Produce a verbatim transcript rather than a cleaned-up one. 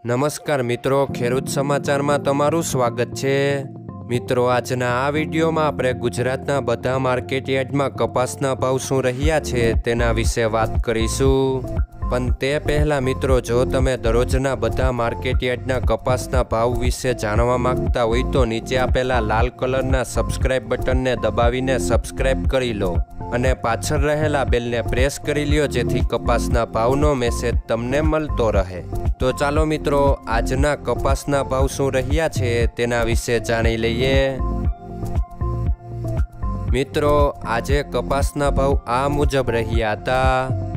નમસ્કાર મિત્રો, ખેડૂત સમાચારમાં તમારું સ્વાગત છે। મિત્રો, આજના આ વિડીયોમાં આપણે ગુજરાતના બધા માર્કેટ યાર્ડમાં કપાસના ભાવ શું રહ્યા છે તેના વિશે વાત કરીશું। પણ તે પહેલાં મિત્રો, જો તમે દરરોજના બધા માર્કેટ યાર્ડના કપાસના ભાવ વિશે જાણવા માંગતા હોય તો નીચે આપેલા લાલ કલરના સબસ્ક્રાઇબ બટનને દબાવીને સબસ્ક્રાઇબ કરી લો અને પાછળ રહેલા બેલને પ્રેસ કરી લ્યો, જેથી કપાસના ભાવનો મેસેજ તમને મળતો રહે। તો ચાલો મિત્રો, આજના કપાસના ભાવ શું રહ્યા છે તેના વિશે જાણી લઈએ। મિત્રો, આજે કપાસના ભાવ આ મુજબ રહ્યા હતા।